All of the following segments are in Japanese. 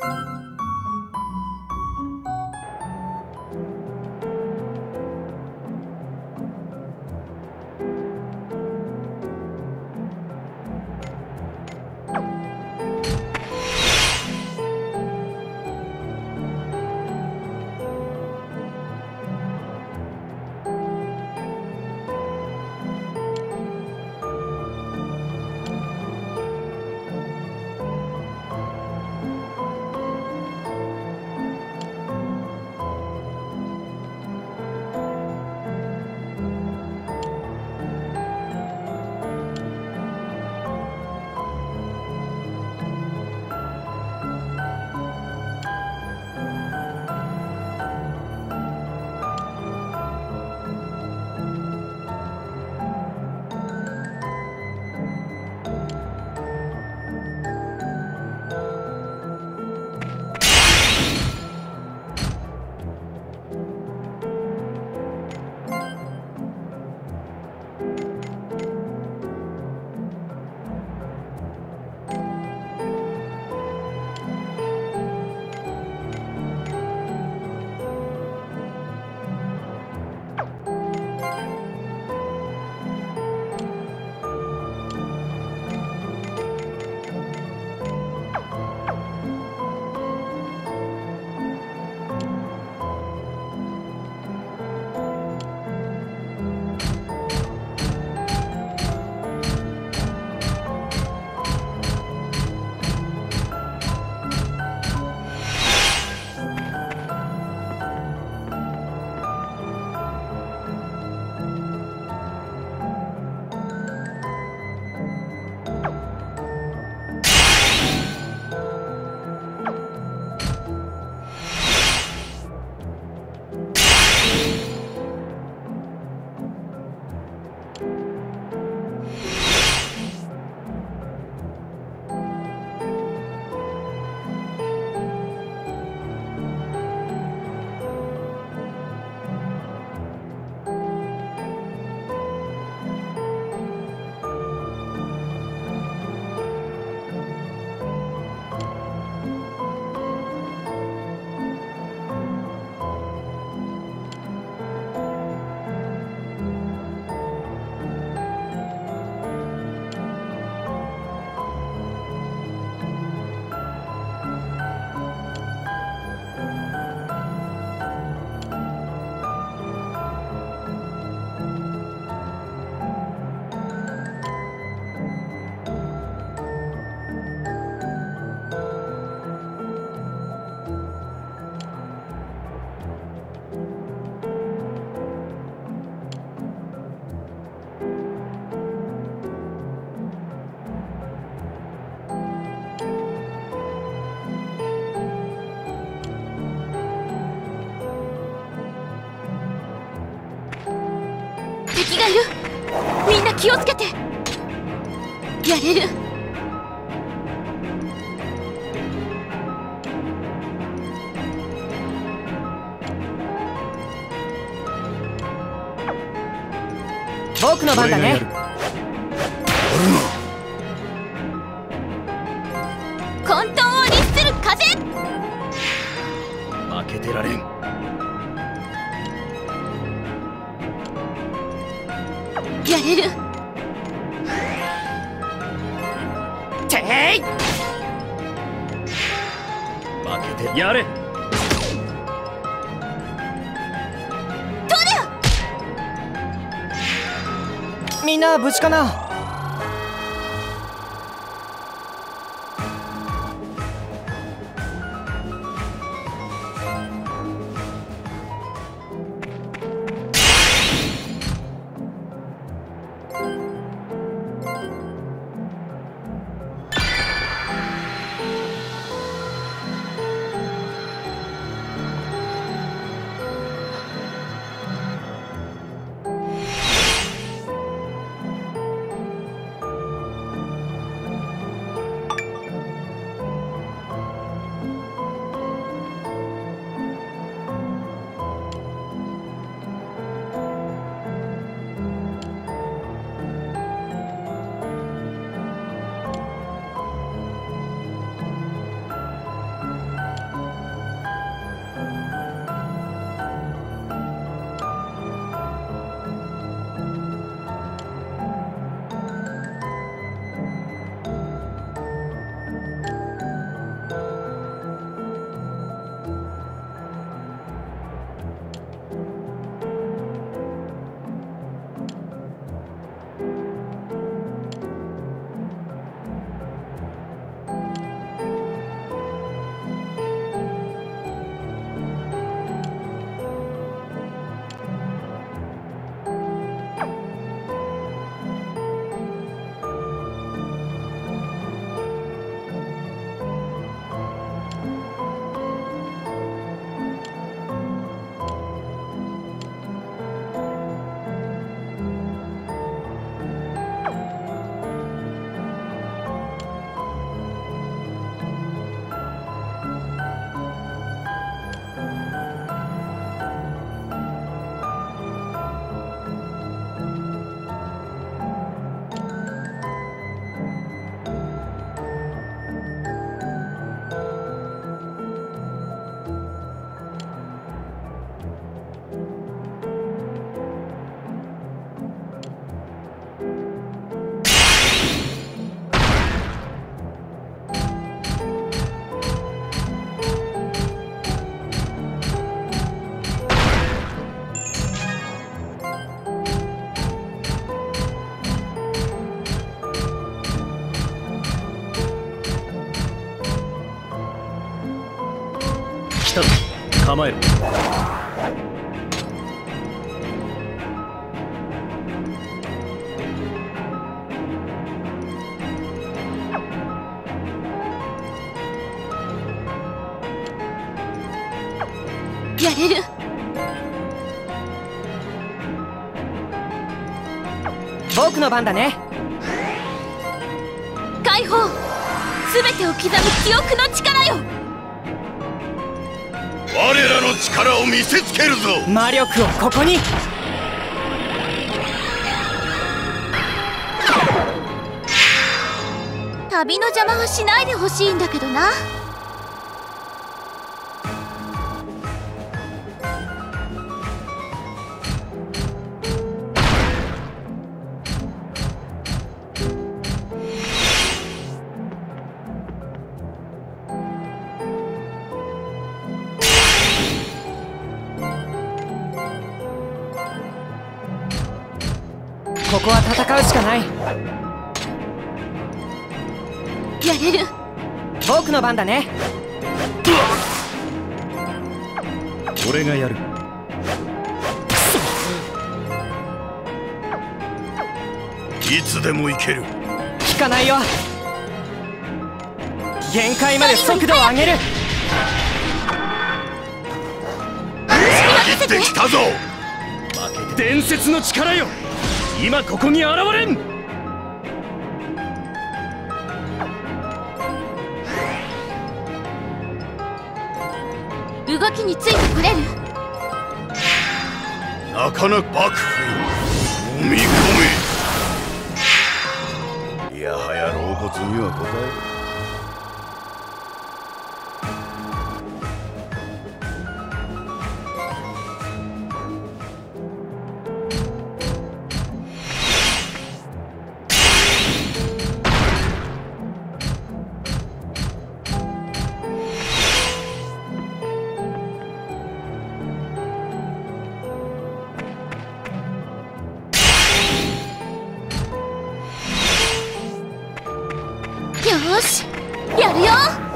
敵がいる。みんな気をつけて。やれる。 僕の番だね。 混沌を律する風。 負けてられん。 やれる。 てい。 負けてやれ。 みんな無事かな。 来たぞ。構えろ。 やれる。 僕の番だね。 解放。全てを刻む記憶の力よ。 我らの力を見せつけるぞ。 魔力をここに。 旅の邪魔はしないでほしいんだけどな。 ここは戦うしかない。 やれる。 僕の番だね。 俺がやる。 いつでも行ける。 効かないよ。限界まで速度を上げる。 切ってきたぞ。 負けて伝説の力よ。今ここに現れん。 動きについてこれる。 なかなか幕府飲み込め。いやはや老骨には応える。 よし、やるよ。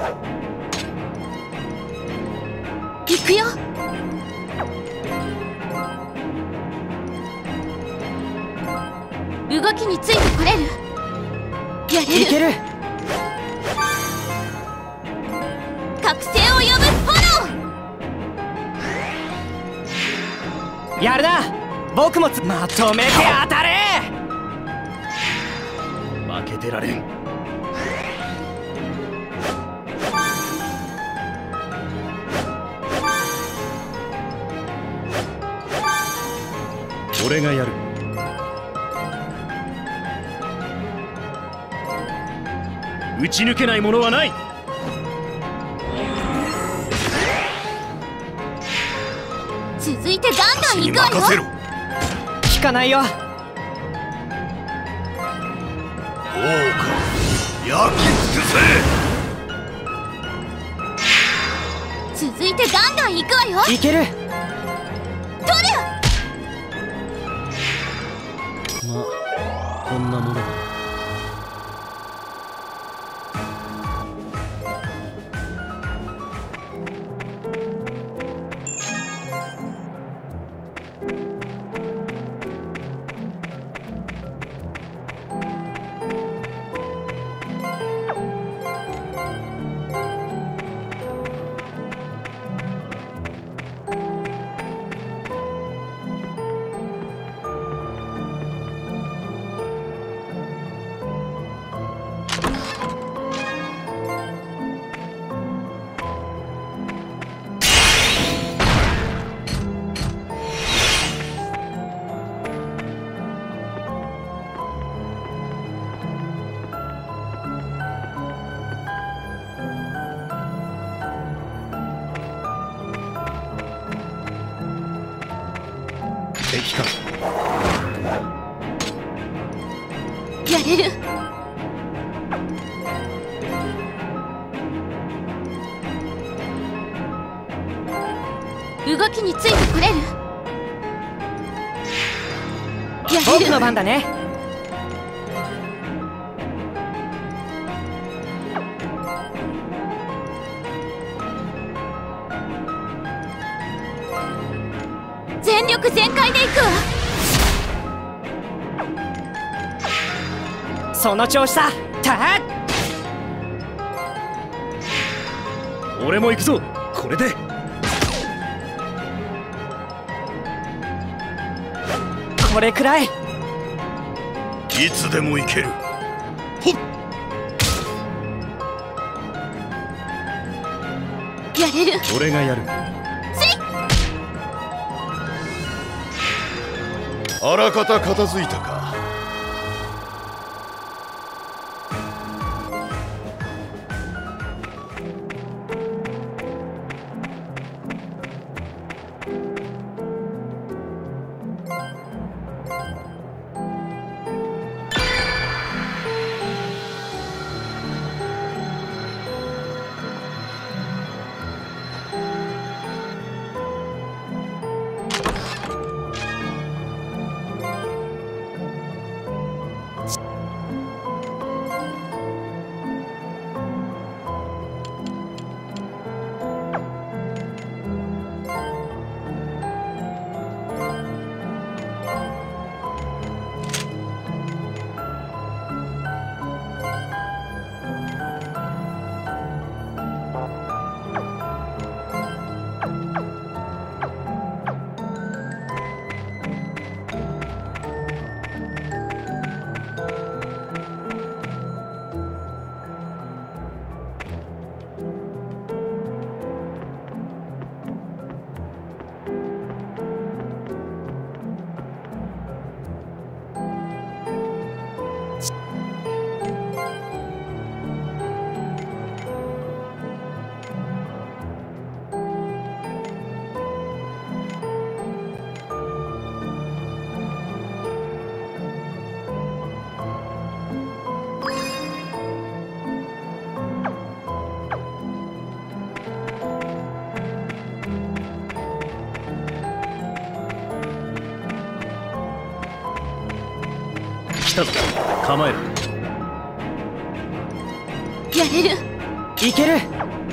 行くよ。動きについてこれる。やれる。 いける。 覚醒を呼ぶ炎。 やるな。僕もまとめて当たれ。 負けてられん。俺がやる。打ち抜けないものはない。 続いてガンガン行くわよ。 効かないよ。 どうか焼き尽くせ。続いてガンガン行くわよ。 いける。 取る。 まあこんなものだ。敵か。 やれる。動きについてこれる。やれる。 僕の番だね。 力全開でいくわ。 その調子さ。たっ俺も行くぞ。これでこれくらい。 いつでも行ける。ほっ。 やれる。 俺がやる。 あらかた片付いたか。 来たぞ。構える。 やれる。 いける。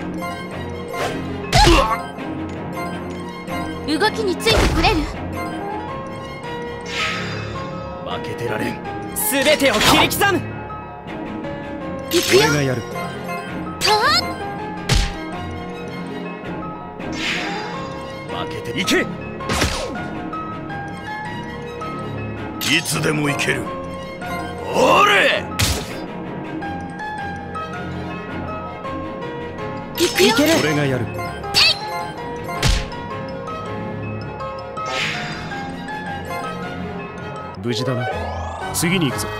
動きについてこれる。 負けてられん。 全てを切り刻む。 行くよ。 俺がやる。負けていけ。 いつでも行ける。おれ。 行くよ。 いける。 俺がやる。無事だな。次に行くぞ。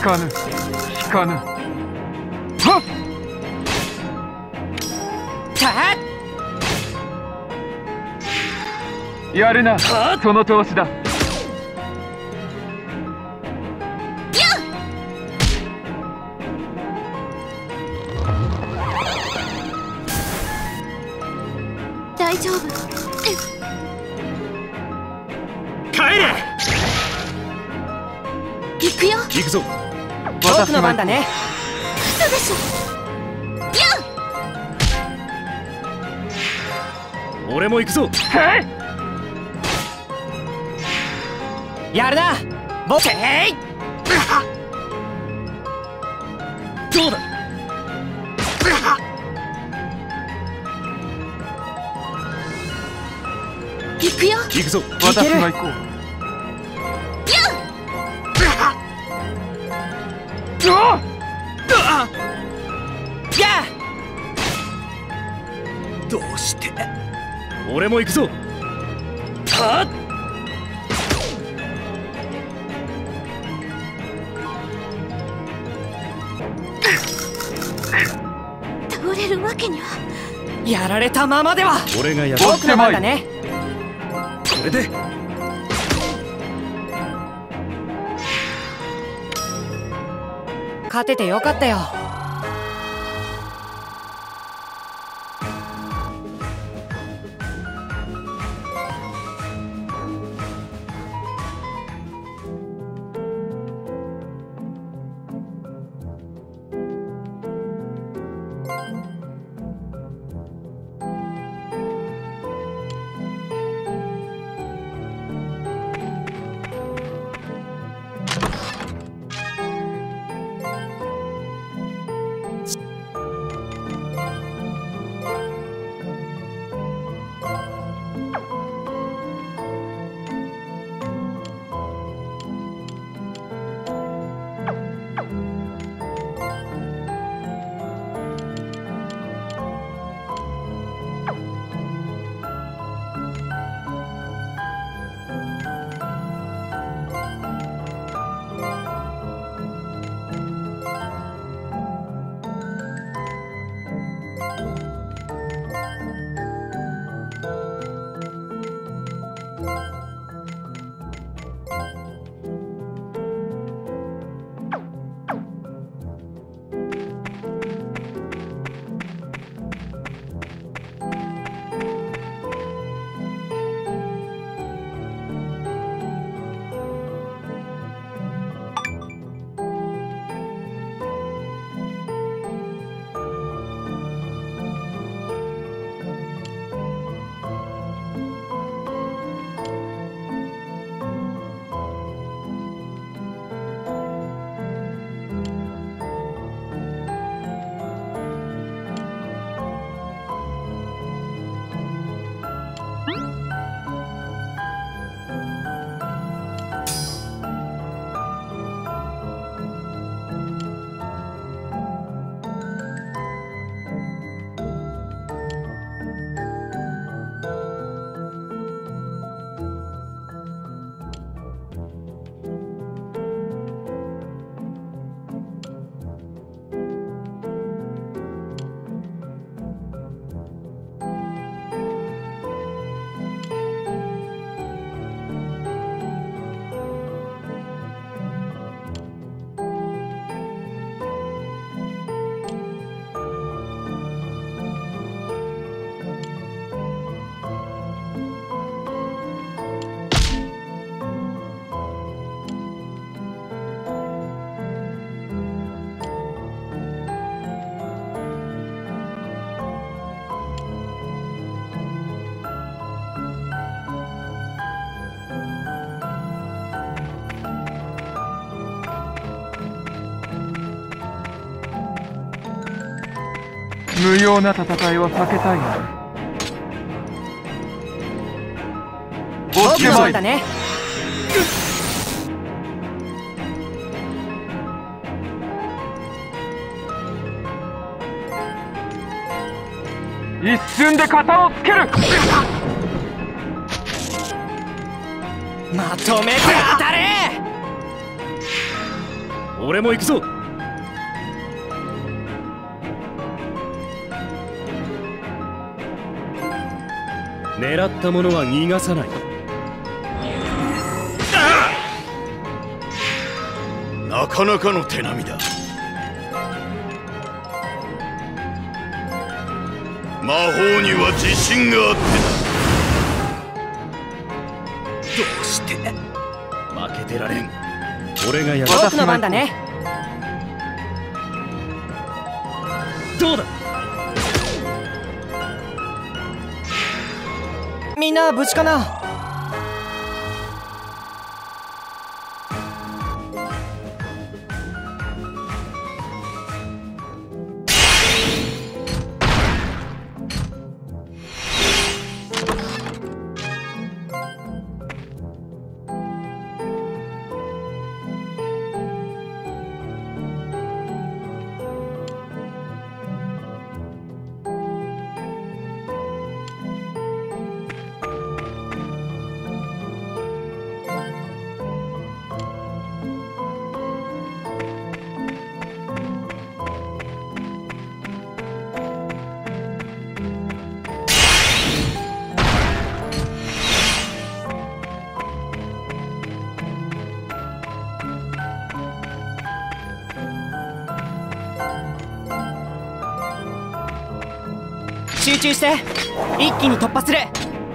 かぬ引かぬ。はっ。やるな、その調子だ。 大丈夫。 帰れ。 行くよ。 行くぞ。 僕の番だね。 嘘でしょ。 俺も行くぞ。 やるな僕。 どうだ。 行くよ。 行くぞ。 私が行こう。 やどうして。俺も行くぞ。はっ。 倒れるわけには。 やられたままでは。 俺がやる。 僕の番だね。 これで勝ててよかったよ。 無用な戦いは避けたいな。 僕の番だね。 一瞬で型をつける。 まとめて当たれ。 俺も行くぞ。狙ったものは逃がさない。 なかなかの手並みだ。魔法には自信があってどうして負けてられん。俺がやる。 僕の番だね。 どうだ。 みんな無事かな。集中して一気に突破する。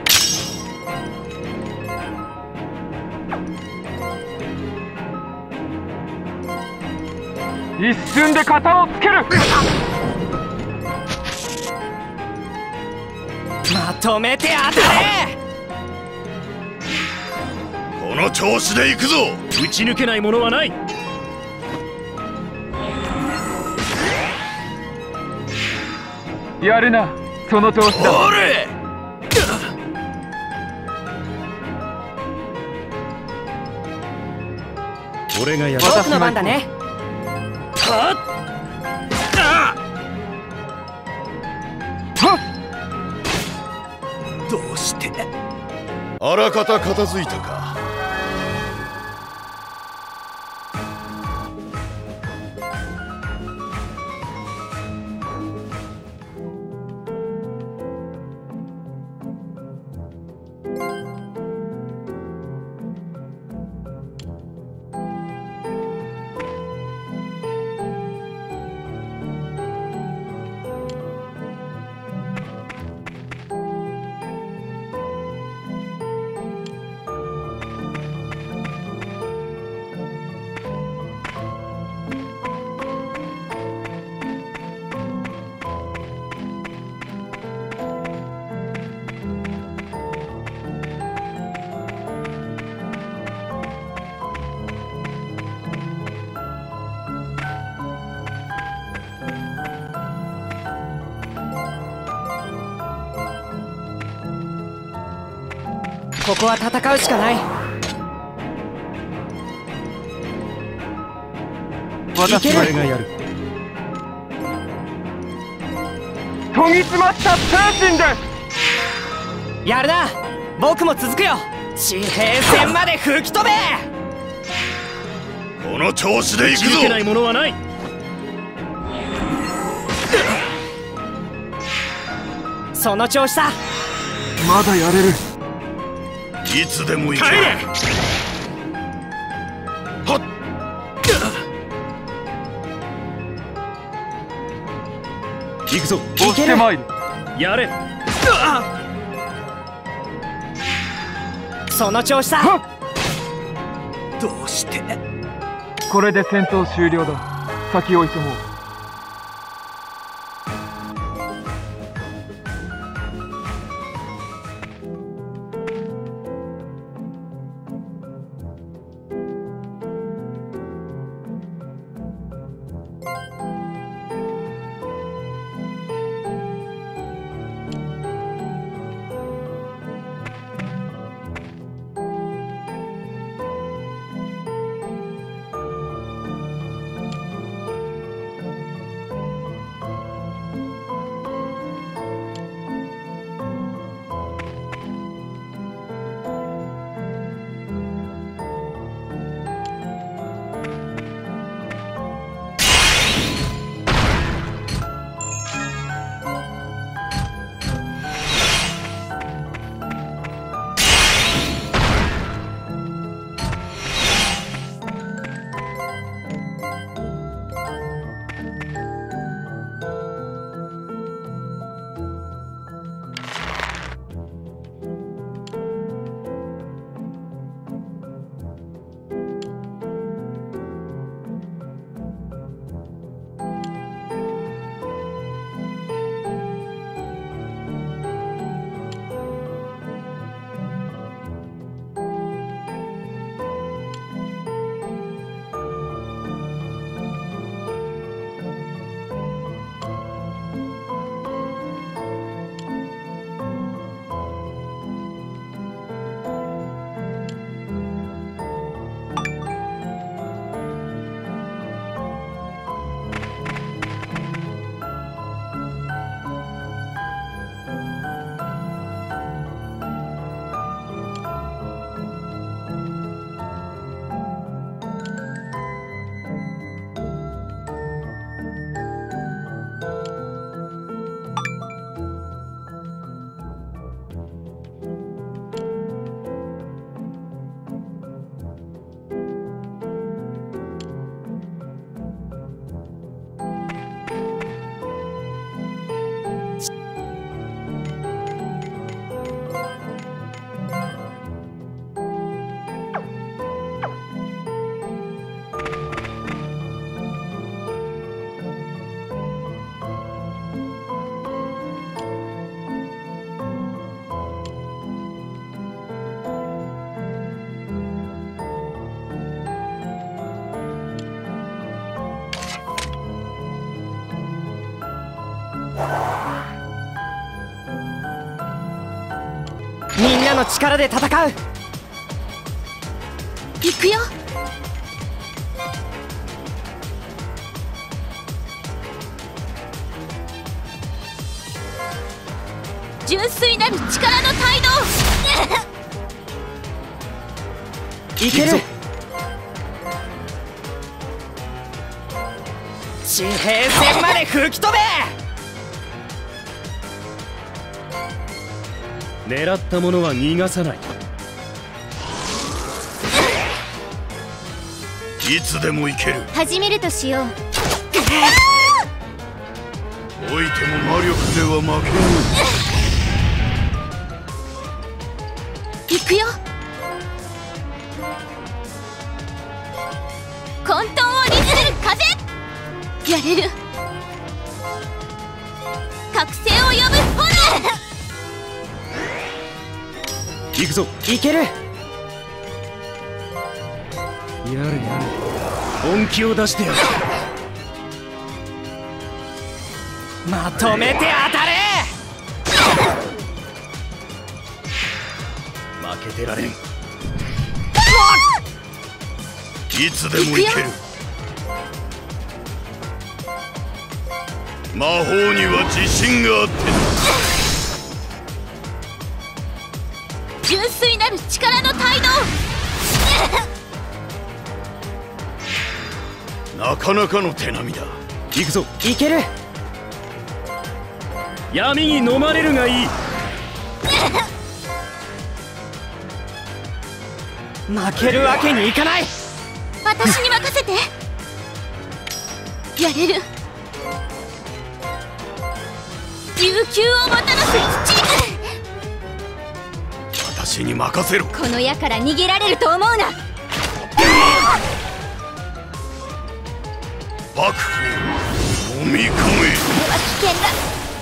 一瞬で型をつける。 まとめて当たれ。 この調子で行くぞ。 打ち抜けないものはない。 やるな、その調子だ。 おれ。 俺がやる。 僕の番だね。 はっどうして。 あらかた片付いたか。 ここは戦うしかない。 私は俺がやる。 研ぎ澄ました精神で。 やるな。僕も続くよ。地平線まで吹き飛べ。 この調子で行くぞ。 打ち抜けないものはない。 その調子だ。 まだやれる。 いつでも行ける。はっ。 行くぞ。 押してまいる。 やれ。 その調子だ。 どうして。 これで戦闘終了だ。先を急ごう。 らの力で戦う。 行くよ。純粋なる力の態度。 いける。地平線まで吹き飛べ。 狙ったものは逃がさない。 いつでも行ける。 始めるとしよう。 おいても魔力では負けぬ。 行くよ。混沌を律する風。やれる。覚醒を呼ぶ炎。 行くぞ。 いける。 やれやれ、本気を出してやる。 まとめて当たれ。 負けてられん。 いつでも行ける。魔法には自信があって純粋なる力の態度。 なかなかの手並みだ。 行くぞ。 いける。 闇に飲まれるがいい。 負けるわけにいかない。 私に任せて。やれる。琉球をもたらす土。 私に任せろ。 この矢から逃げられると思うな。 幕府を飲み込め。 これは危険だ。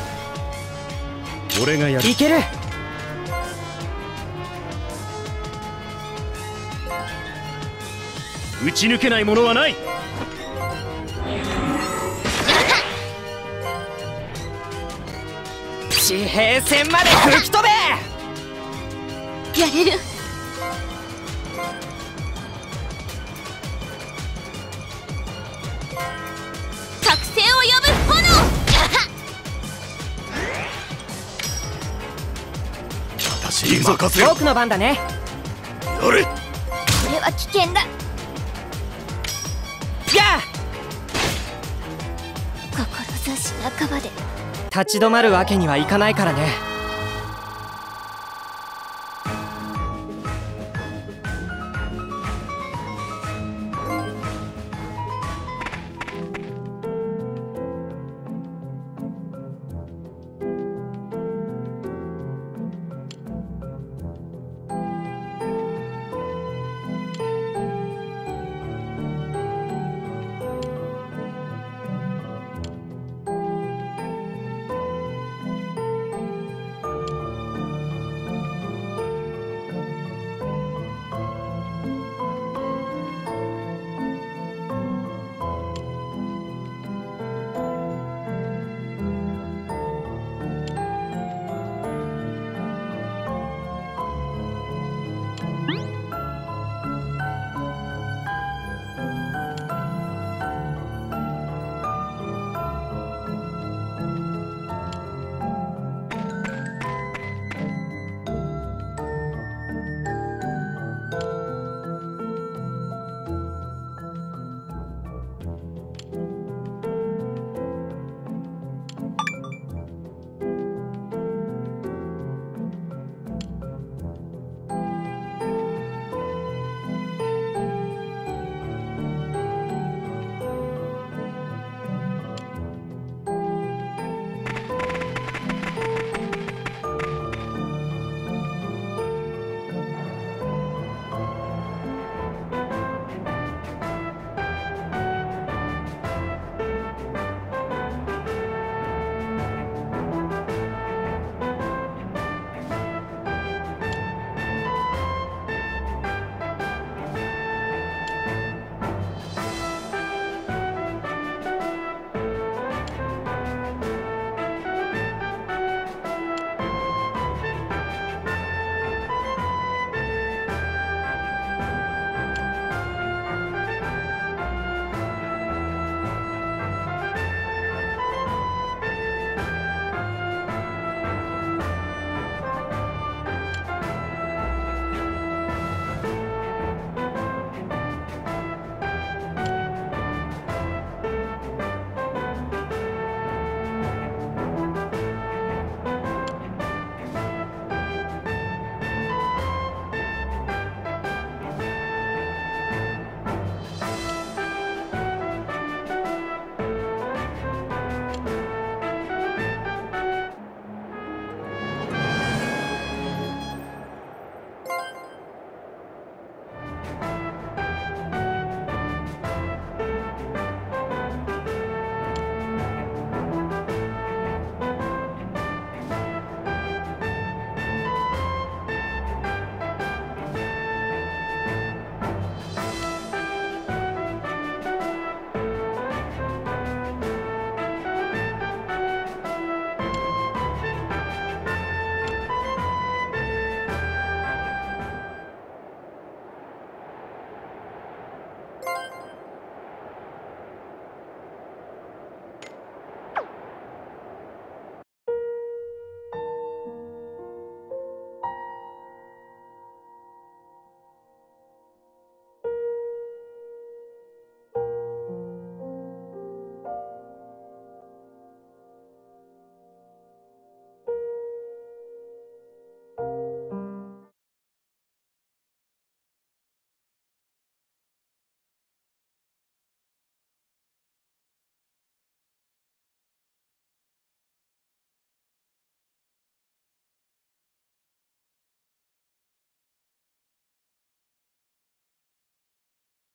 俺がやる。 いける。 打ち抜けないものはない。 地平線まで吹き飛べ。 やれる。覚醒を呼ぶ炎。 私に任せろ。 僕の番だね。 やれ。 これは危険だ。 や志半ばで。 立ち止まるわけにはいかないからね。